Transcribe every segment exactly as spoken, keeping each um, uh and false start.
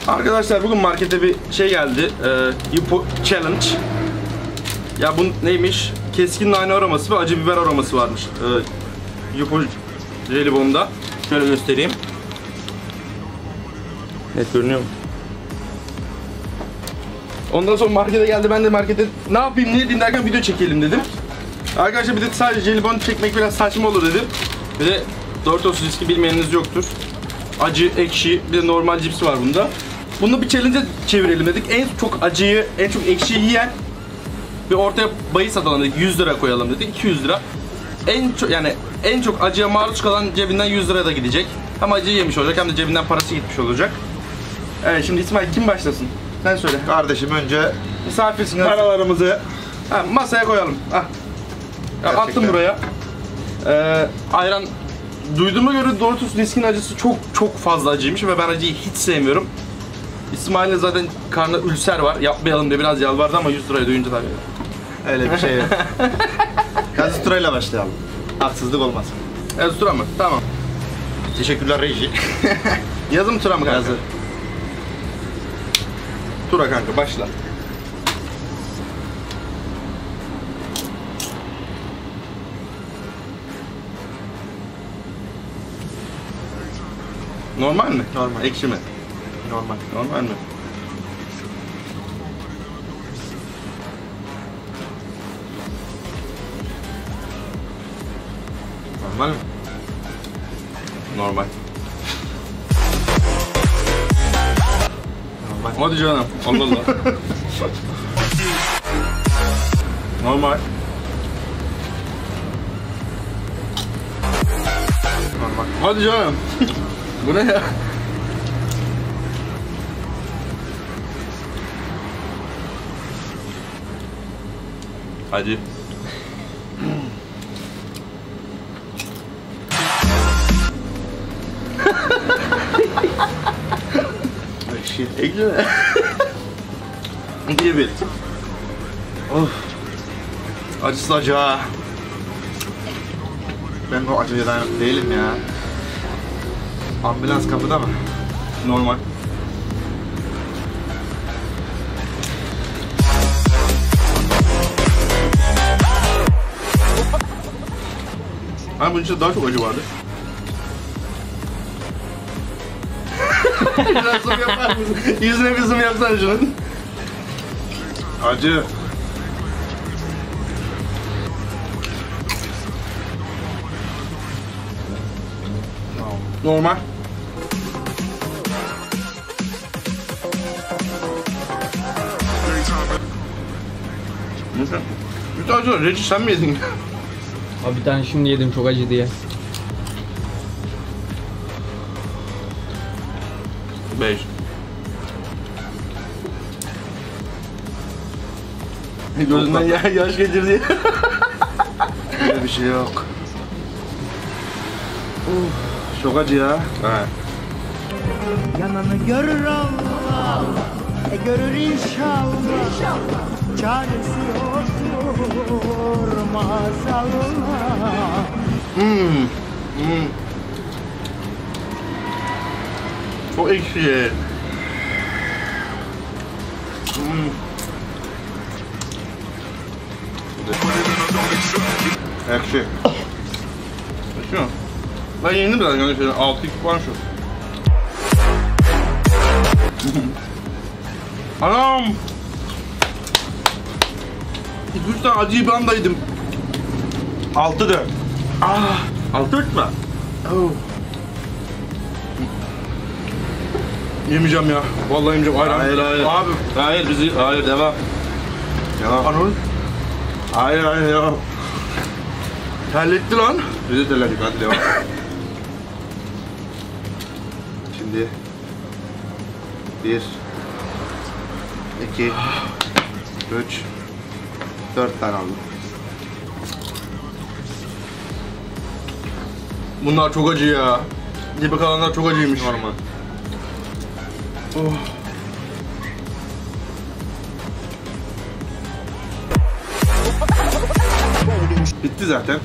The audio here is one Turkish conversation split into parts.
Arkadaşlar bugün markete bir şey geldi. Ee, Yupo Challenge. Ya bu neymiş? Keskin nane aroması ve acı biber aroması varmış. Ee, Yupo jelibonda. Şöyle göstereyim. Net görünüyor mu? Ondan sonra markete geldi. Ben de markete ne yapayım ne edeyim derken video çekelim dedim. Arkadaşlar bir de sadece jelibon çekmek biraz saçma olur dedim. Bir de Doritos riski bilmeyeniniz yoktur. Acı, ekşi, bir de normal cipsi var bunda. Bunu bir challenge'e çevirelim dedik. En çok acıyı, en çok ekşiyi yiyen bir ortaya bahis atalım dedik. yüz lira koyalım dedik. iki yüz lira. En çok yani en çok acıya maruz kalan cebinden yüz liraya da gidecek. Hem acı yemiş olacak hem de cebinden parası gitmiş olacak. Evet şimdi İsmail kim başlasın? Sen söyle. Kardeşim önce misafirsin. paralarımızı ha, masaya koyalım. Ah. Ya attım buraya. Ee, ayran duyduğuma göre Doritos riskin acısı çok çok fazla acıymış ve ben acıyı hiç sevmiyorum. İsmail'le zaten karnında ülser var. Yapmayalım diye biraz yalvardı ama yüz liraya duyunca tabii. öyle bir şey yok. Gazi turayla başlayalım. Haksızlık olmasın. Yazı tura mı? Tamam. Teşekkürler reji. Yazı mı tura mı kanka? Yazı. Tura kanka başla. Normal mi? Normal. Ekşi mi? Normal. Normal mi? Normal mi? Normal. Normal. Hadi canım. Allah Allah. Normal. Normal. Hadi canım. Bu ne ya? Hadi. Ekşi. Ekşi mi? İyi bir. Of. Acısı acı ha. Ben o acıya dayanıklı değilim ya. Ambulans kapıda mı? Normal. Ama bunun içinde daha çok acı vardı. Biraz zoom yapar mısın? Yüzüne bir zoom yapsana şunun. Acı. Normal. Nasıl? Bir tane acı. Reçi sen mi yedin? Abi bir tane şimdi yedim çok acı diye. Beş. Gözünden ya, yaş geçirdi. Öyle bir şey yok. Uf, çok acı ya. Ha. Yananı görür Allah, e görür inşallah. Çaresi yoktur maazallah. Hmm. Hmm. Çok ekşi. Hmm. Ekşi. Ekşi mi? Ben yendim biraz yani şöyle altı iki puan şu. Anam! iki üç tane acıyı ben de yedim. Altı dört. Ah! Altı üç mü? Oh. Yemeyeceğim ya. Vallahi yemeyeceğim. Hayır, hayır, hayır. Abi. Hayır, bizi, hayır, devam. Devam. Anıl. Hayır hayır devam. Terletti lan. Bizi terledik hadi devam. Şimdi bir, iki, üç, dört tane aldım. Bunlar çok acı ya. Dibe kalanlar çok acıymış. Normal. Oh. Bitti zaten.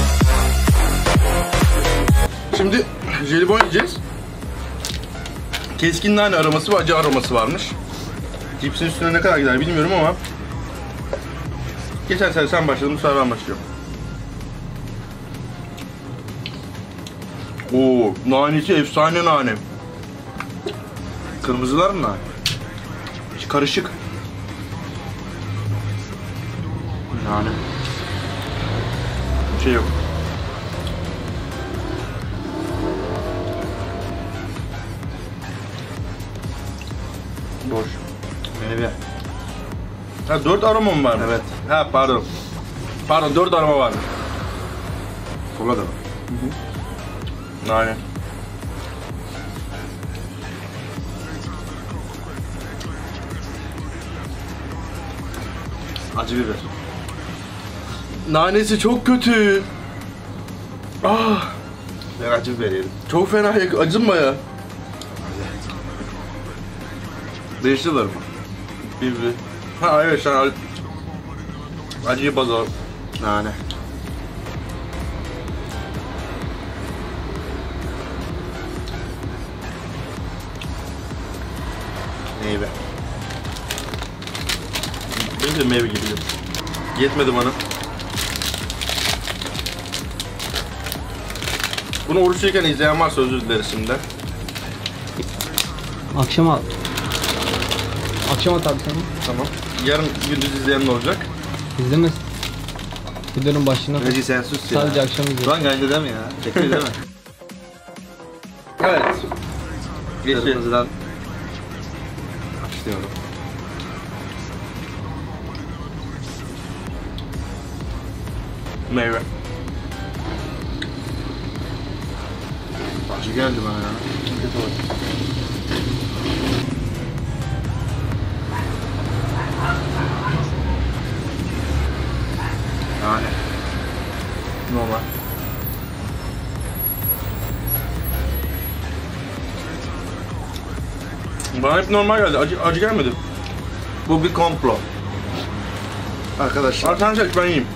Şimdi jelibon yiyeceğiz. Keskin nane aroması ve acı aroması varmış. Cipsin üstüne ne kadar gider bilmiyorum ama geçen sene sen başladın, bu sefer ben başlıyorum. Oo, nanesi efsane nane. Kırmızılar mı lan? Karışık. Nane. Bir şey yok. Boş. Meyve. Ha, dört aroma mı var? Evet. Ha, pardon. Pardon, dört aroma var. Kola da var. Nane. Acı biber. Nanesi çok kötü. Ah, Ben acı biber yedim. çok fena yak- acım baya. Değiştiler mi? Bir bir. Ha evet, sen al- acıyı baz al. Nane. Meyve. Benim de meyve gibi. Yetmedi bana. Bunu oruçluyken izleyen varsa özür dileriz şimdiden. Akşam al. Akşam at abi sen. Tamam. Yarın gündüz izleyen ne olacak? İzlemez. Videonun başına. Reci sen sus ya. Sadece akşam izle. Lan geldi değil mi ya? Çekiyor değil mi? Evet. Geçelim. Kırmızıdan başlıyorum. Meyve. Acı geldi bana ya. Nane. Normal. Bana hep normal geldi. Acı, acı gelmedi. Bu bir komplo. Arkadaşlar. Arkadaşlar ben yiyeyim.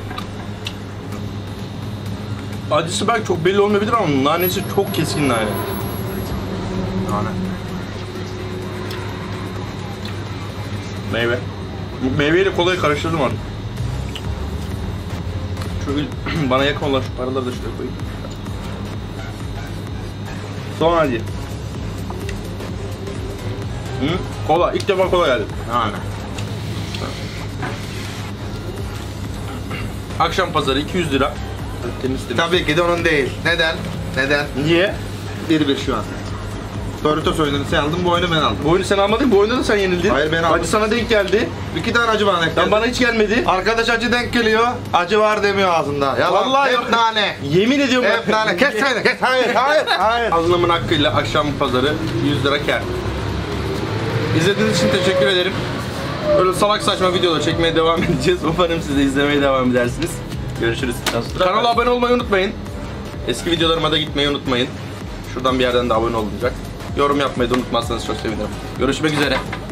Acısı belki çok belli olmayabilir ama nanesi çok keskin nane. Nane. Meyve. Bu meyveyle kolayı karıştırdım artık. Şöyle bana yakın olan şu paraları da şuraya koyayım. Son acı. Hı? Kola. İlk defa kola geldi. Nane. Akşam pazarı iki yüz lira. Temiz temiz. Tabii ki de onun değil. Neden? Neden? Niye? Bir bir şu an. Doritos oyununu sen aldın, bu oyunu ben aldım. Bu oyunu sen almadın, bu oyunda da sen yenildin. Hayır, ben aldım. Acı sana denk geldi. İki tane acı bana denk Lan geldi. bana hiç gelmedi. Arkadaş acı denk geliyor, acı var demiyor ağzında. Yalan. Vallahi Hep yok. nane. Yemin ediyorum. Hep nane. Kes seni, kes. Hayır, hayır, hayır. Anlamın hakkıyla akşam pazarı yüz lira kâr. İzlediğiniz için teşekkür ederim. Böyle salak saçma videolar çekmeye devam edeceğiz. Umarım siz de izlemeye devam edersiniz. Görüşürüz. Kanala abone olmayı unutmayın. Eski videolarıma da gitmeyi unutmayın. Şuradan bir yerden de abone olunacak. Yorum yapmayı da unutmazsanız çok sevinirim. Görüşmek üzere.